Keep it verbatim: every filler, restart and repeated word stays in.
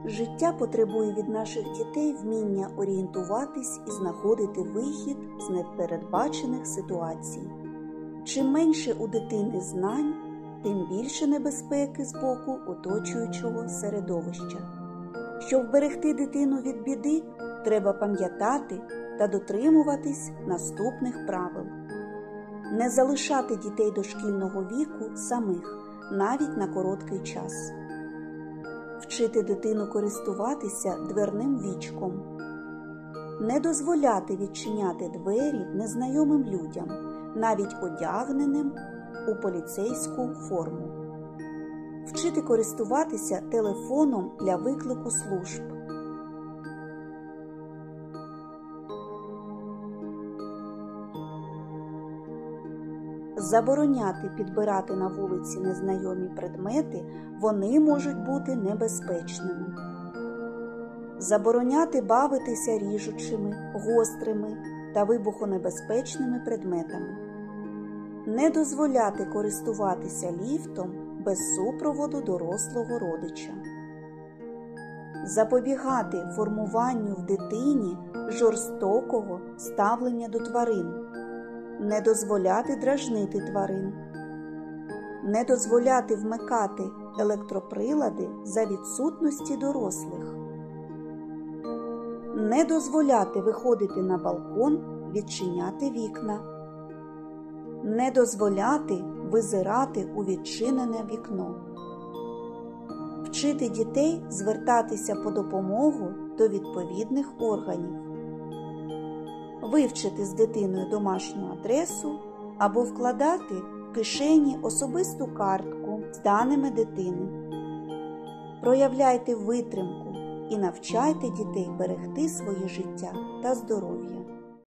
Життя потребує від наших дітей вміння орієнтуватись і знаходити вихід з непередбачених ситуацій. Чим менше у дитини знань, тим більше небезпеки з боку оточуючого середовища. Щоб вберегти дитину від біди, треба пам'ятати та дотримуватись наступних правил. Не залишати дітей дошкільного віку самих, навіть на короткий час. Вчити дитину користуватися дверним вічком. Не дозволяти відчиняти двері незнайомим людям, навіть одягненим у поліцейську форму. Вчити користуватися телефоном для виклику служб. Забороняти підбирати на вулиці незнайомі предмети, вони можуть бути небезпечними. Забороняти бавитися ріжучими, гострими та вибухонебезпечними предметами. Не дозволяти користуватися ліфтом без супроводу дорослого родича. Запобігати формуванню в дитині жорстокого ставлення до тварин. Не дозволяти дражнити тварин. Не дозволяти вмикати електроприлади за відсутності дорослих. Не дозволяти виходити на балкон, відчиняти вікна. Не дозволяти визирати у відчинене вікно. Вчити дітей звертатися по допомогу до відповідних органів. Вивчити з дитиною домашню адресу або вкладати в кишені особисту картку з даними дитини. Проявляйте витримку і навчайте дітей берегти своє життя та здоров'я.